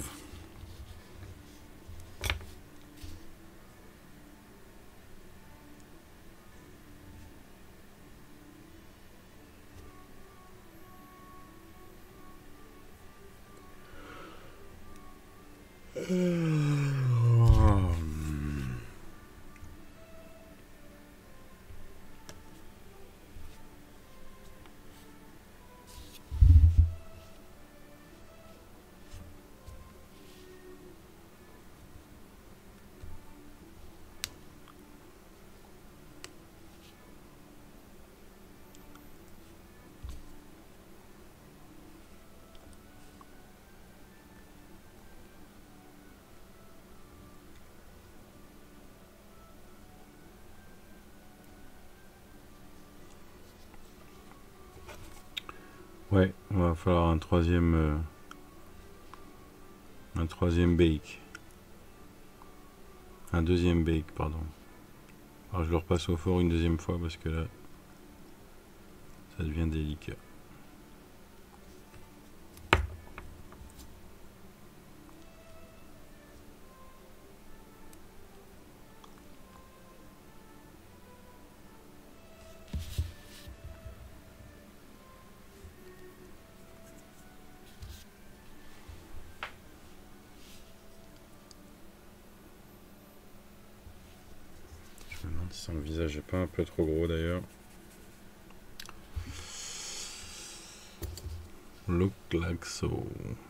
Ouais, il va falloir un troisième bake. Un deuxième bake, pardon. Alors je le repasse au four une deuxième fois parce que là, ça devient délicat. Je me demande si son visage est pas un peu trop gros d'ailleurs. Look like so.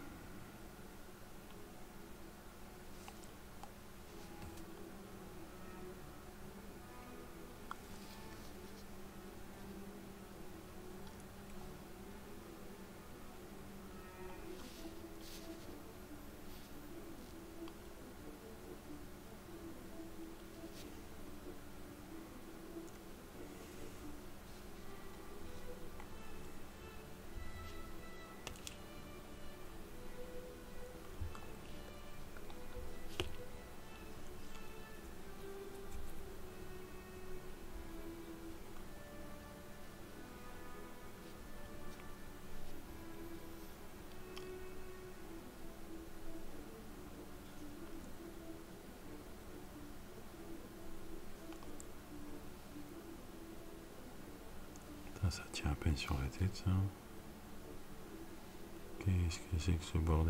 Ça tient à peine sur la tête, ça. Qu'est-ce que c'est que ce bordel?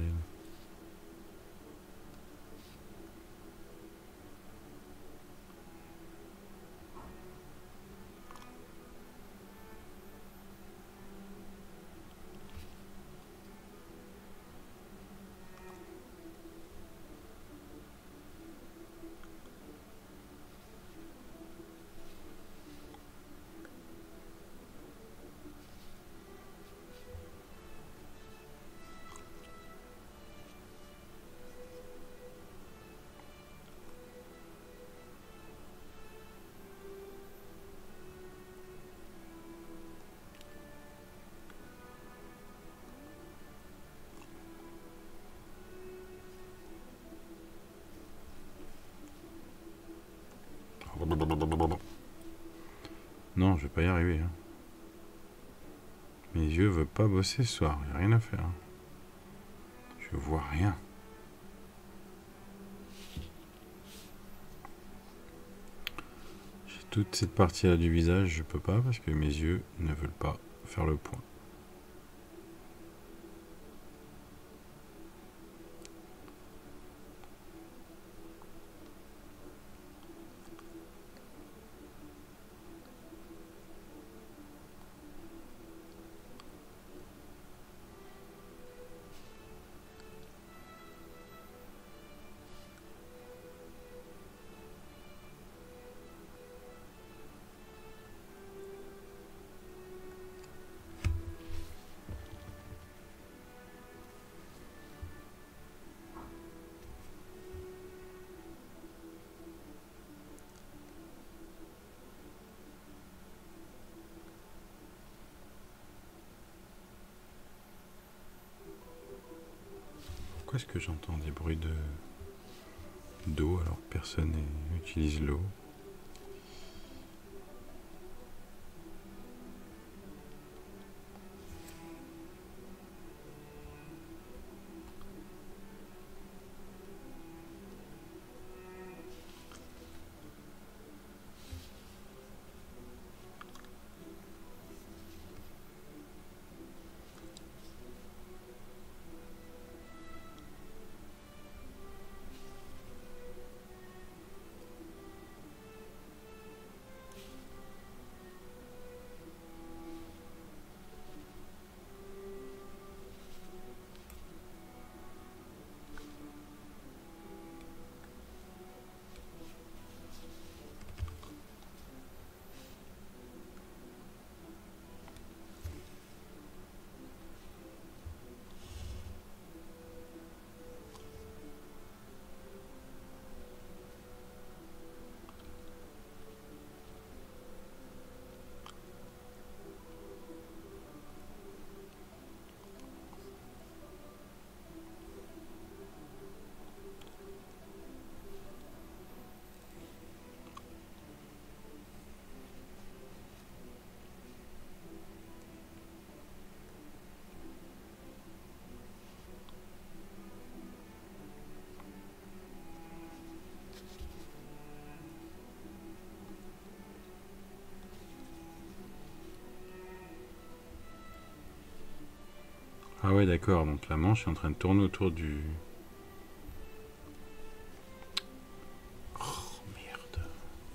Non, je vais pas y arriver. Hein. Mes yeux veulent pas bosser ce soir, y a rien à faire. Hein. Je vois rien. J'ai toute cette partie-là du visage, je peux pas parce que mes yeux ne veulent pas faire le point. Pourquoi est-ce que j'entends des bruits d'eau alors que personne n'utilise l'eau? Ah ouais, d'accord, donc la manche est en train de tourner autour du... Oh merde.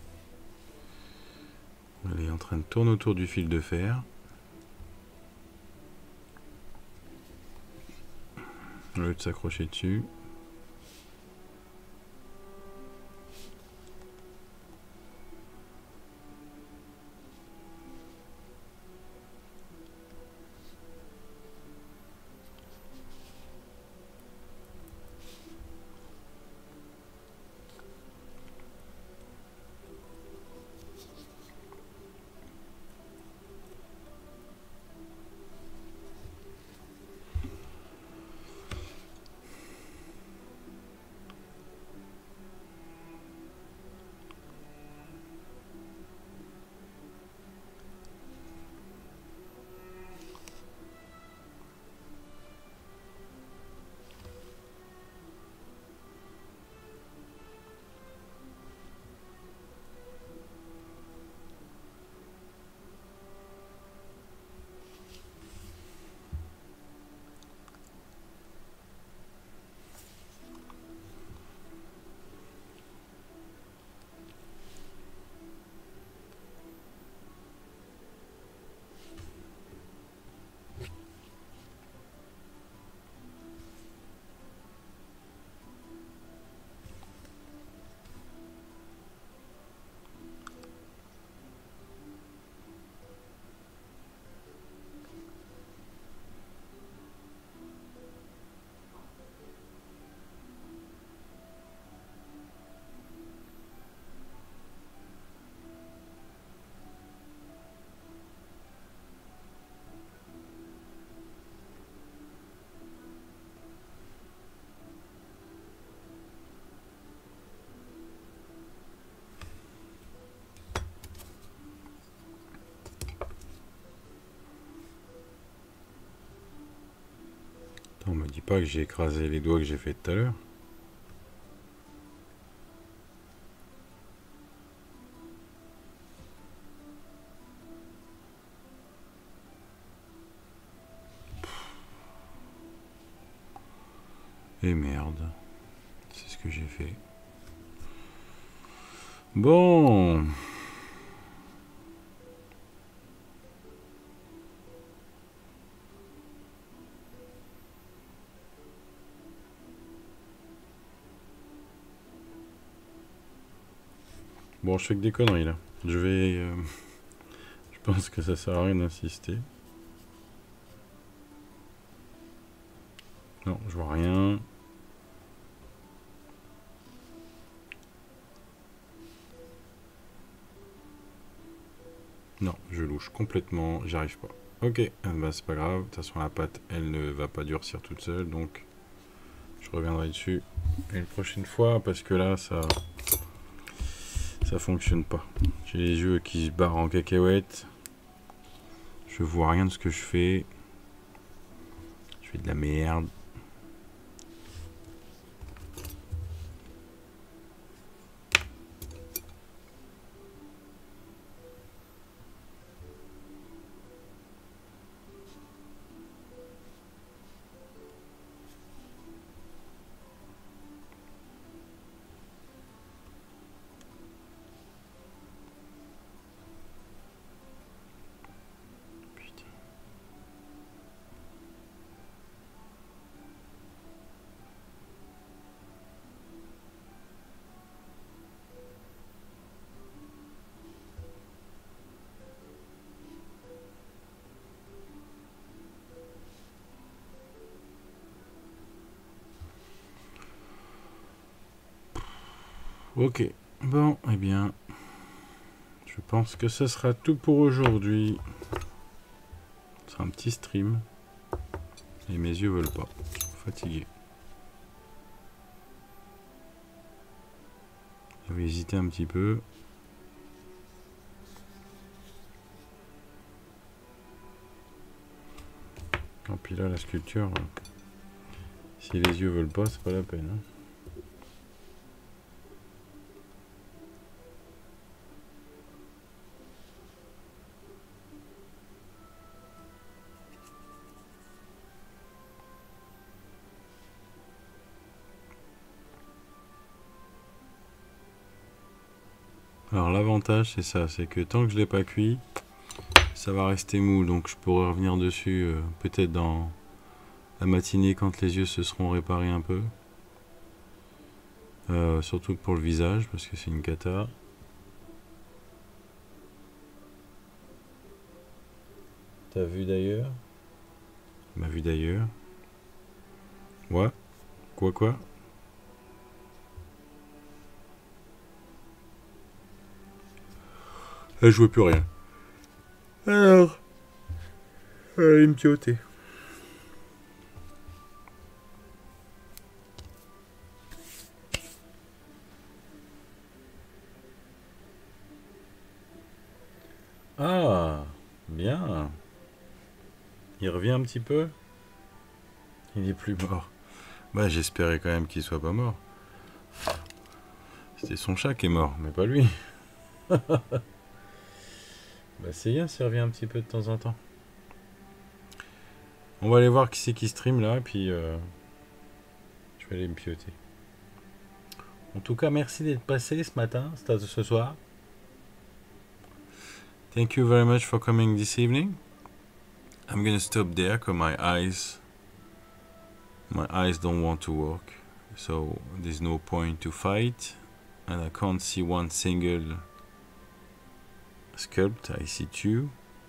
Elle est en train de tourner autour du fil de fer. Au lieu de s'accrocher dessus. me dis pas que j'ai écrasé les doigts que j'ai fait tout à l'heure. Et merde. C'est ce que j'ai fait. Bon. Bon, je fais que des conneries là. Je vais... je pense que ça sert à rien d'insister. Non, je vois rien. Non, je louche complètement, j'y arrive pas. Ok, bah c'est pas grave, de toute façon la pâte, elle ne va pas durcir toute seule, donc je reviendrai dessus une prochaine fois, parce que là, ça fonctionne pas. J'ai les yeux qui se barrent en cacahuètes. Je vois rien de ce que je fais. Je fais de la merde. Ok, bon, eh bien, je pense que ce sera tout pour aujourd'hui. Ce sera un petit stream. Et mes yeux veulent pas. Je suis fatigué. J'avais hésité un petit peu. Et puis là, la sculpture, si les yeux veulent pas, c'est pas la peine. Hein. Alors l'avantage c'est ça, c'est que tant que je l'ai pas cuit, ça va rester mou, donc je pourrai revenir dessus peut-être dans la matinée quand les yeux se seront réparés un peu. Surtout pour le visage, parce que c'est une cata. T'as vu d'ailleurs? M'a vu d'ailleurs. Ouais. Quoi? Je vois plus rien. Alors, allez me piauter. Ah, bien. Il revient un petit peu. Il est plus mort. Bah, j'espérais quand même qu'il soit pas mort. C'était son chat qui est mort, mais pas lui. Bah, c'est bien s'il revient un petit peu de temps en temps. On va aller voir qui c'est qui stream là, et puis je vais aller me pioter. En tout cas, merci d'être passé ce matin, ce soir. Thank you very much for coming this evening. I'm gonna stop there because my eyes don't want to work, so there's no point to fight, and I can't see one single sculpt. I see two.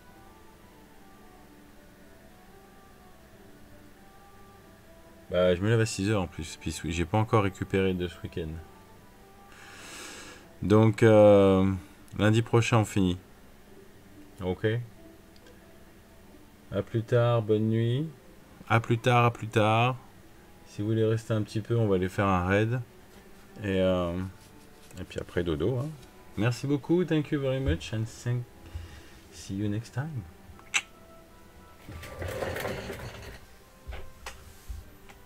Bah, je me lève à 6h en plus, puis j'ai pas encore récupéré de ce week-end. Donc, lundi prochain, on finit. Ok. À plus tard, bonne nuit. À plus tard. Si vous voulez rester un petit peu, on va aller faire un raid. Et puis après, dodo. Hein. Merci beaucoup, thank you very much, and see you next time.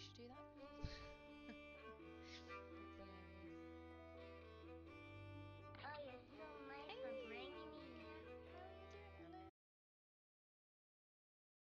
should do that.